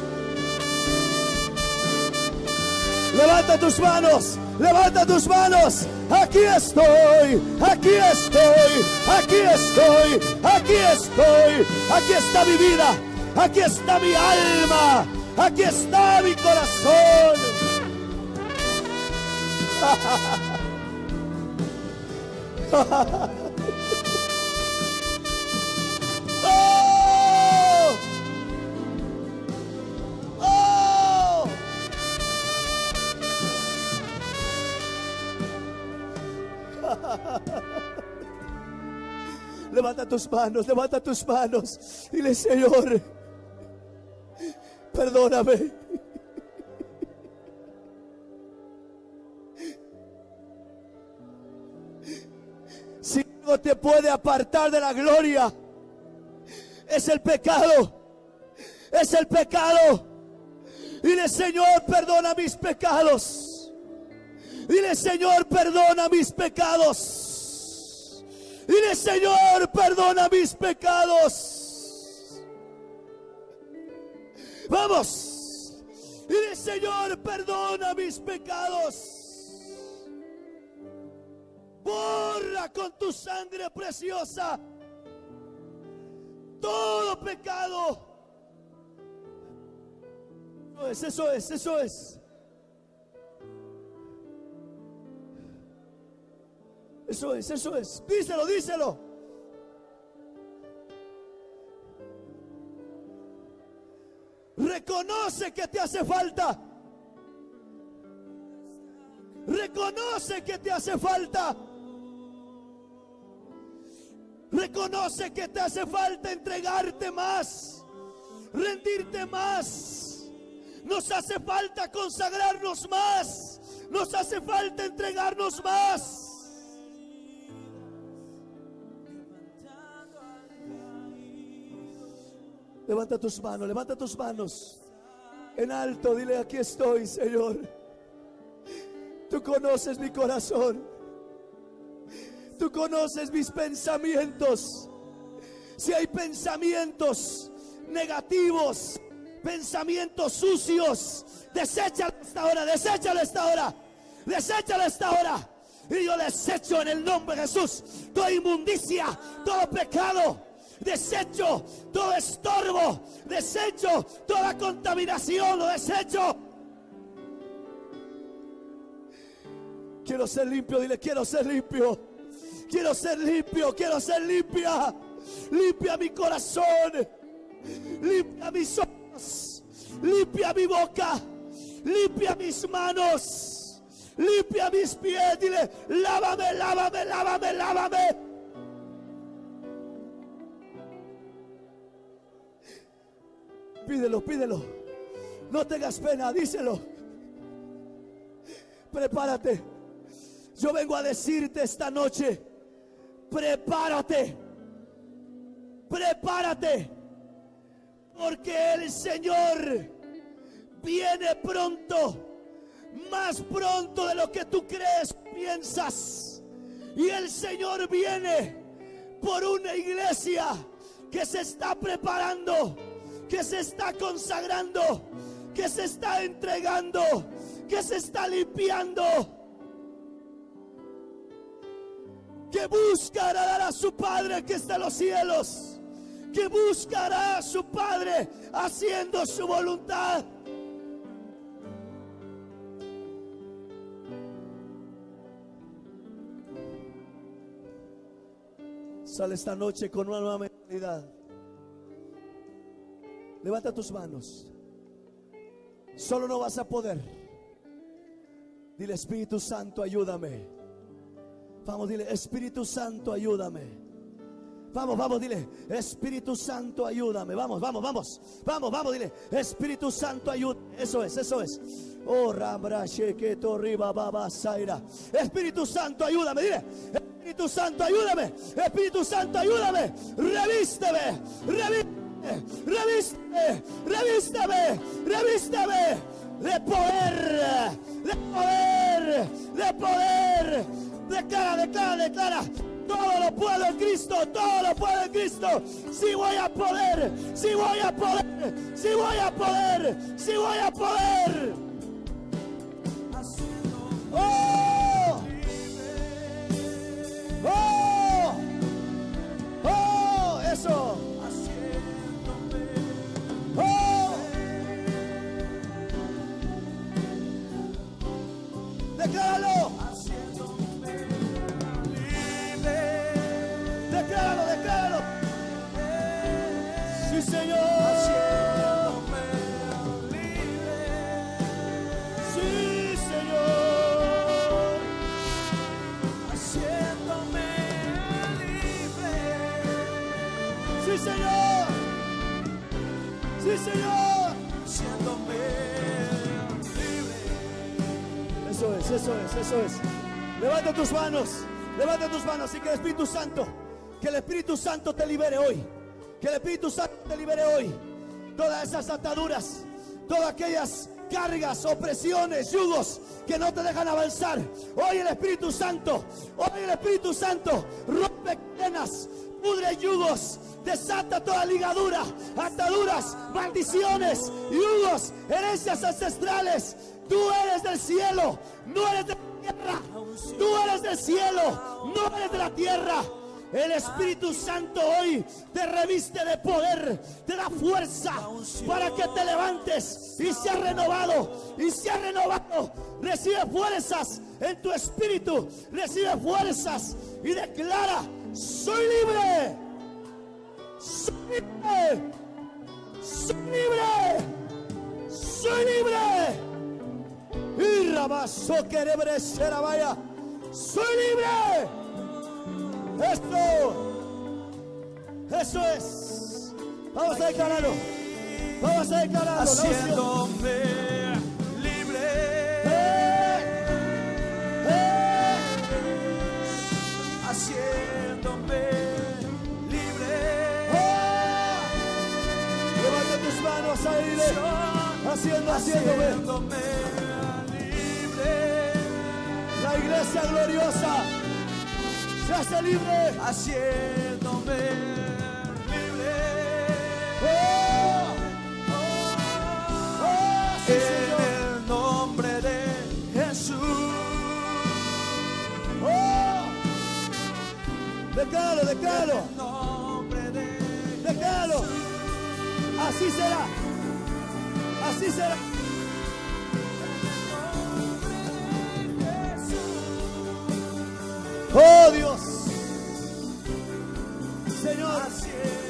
Levanta tus manos, levanta tus manos. Aquí estoy, aquí estoy, aquí estoy, aquí estoy. Aquí está mi vida, aquí está mi alma, aquí está mi corazón. Oh, oh. Levanta tus manos, levanta tus manos. Dile, Señor, perdóname. Si no te puede apartar de la gloria, es el pecado. Es el pecado. Dile, Señor, perdona mis pecados. Dile, Señor, perdona mis pecados. Dile, Señor, perdona mis pecados. Vamos. Dile, Señor, perdona mis pecados. Borra con tu sangre preciosa todo pecado. Eso es, eso es. Eso es, eso es. Díselo, díselo. Reconoce que te hace falta. Reconoce que te hace falta. Reconoce que te hace falta entregarte más, rendirte más. Nos hace falta consagrarnos más. Nos hace falta entregarnos más. Levanta tus manos, levanta tus manos en alto. Dile, aquí estoy, Señor. Tú conoces mi corazón. Tú conoces mis pensamientos. Si hay pensamientos negativos, pensamientos sucios, deséchalo esta hora, deséchalo esta hora, deséchalo esta hora. Y yo desecho en el nombre de Jesús toda inmundicia, todo pecado. Desecho todo estorbo. Desecho toda contaminación. Lo desecho. Quiero ser limpio. Dile, quiero ser limpio. Quiero ser limpio. Quiero ser limpia. Limpia mi corazón. Limpia mis ojos. Limpia mi boca. Limpia mis manos. Limpia mis pies. Dile, lávame, lávame, lávame, lávame. Pídelo, pídelo. No tengas pena, díselo. Prepárate. Yo vengo a decirte esta noche, prepárate. Prepárate. Porque el Señor viene pronto. Más pronto de lo que tú crees, piensas. Y el Señor viene por una iglesia que se está preparando, que se está consagrando, que se está entregando, que se está limpiando, que buscará a su Padre que está en los cielos, que buscará a su Padre haciendo su voluntad. Sale esta noche con una nueva mentalidad. Levanta tus manos. Solo no vas a poder. Dile, Espíritu Santo, ayúdame. Vamos, dile, Espíritu Santo, ayúdame. Vamos, vamos, dile, Espíritu Santo, ayúdame. Vamos, vamos, vamos. Vamos, vamos, dile, Espíritu Santo, ayúdame. Eso es, eso es. Oh, Rambra, Sheketo, Riba, Baba, Zaira. Espíritu Santo, ayúdame, dile. Espíritu Santo, ayúdame. Espíritu Santo, ayúdame. Revísteme, revísteme, revísteme, revísteme, revísteme de poder, de poder, de poder. Declara, declara, declara. Todo lo puedo en Cristo, todo lo puedo en Cristo. Si voy a poder, si voy a poder, si voy a poder, si voy a poder. Oh, oh, oh, eso. Oh, decláralo. Decláralo, decláralo. Sí, Señor. Haciéndome libre. Sí, Señor. Haciéndome libre. Sí, Señor. Sí, Señor. Haciéndome libre. Eso es, eso es, eso es. Levanta tus manos. Levanta tus manos y que el Espíritu Santo, que el Espíritu Santo te libere hoy. Que el Espíritu Santo te libere hoy. Todas esas ataduras, todas aquellas cargas, opresiones, yugos que no te dejan avanzar. Hoy el Espíritu Santo, hoy el Espíritu Santo rompe cadenas, pudre yugos, desata toda ligadura, ataduras, maldiciones, yugos, herencias ancestrales. Tú eres del cielo, no eres de la tierra. Tú eres del cielo, no eres de la tierra. El Espíritu Santo hoy te reviste de poder, te da fuerza para que te levantes y seas renovado, y seas renovado. Recibe fuerzas en tu espíritu, recibe fuerzas y declara: soy libre, soy libre, soy libre, soy libre. Y rabazo querebre será vaya. Soy libre. Eso es. Vamos a declararlo. Vamos a declararlo. Haciéndome libre. Haciéndome libre. Levanta tus manos ahí. Haciéndome libre. La iglesia gloriosa se hace libre. Haciéndome libre. Sí, en el nombre de Jesús. Decláralo, decláralo. En el nombre de Decláralo. Así será. Así será. Oh Dios. Señor. Así es.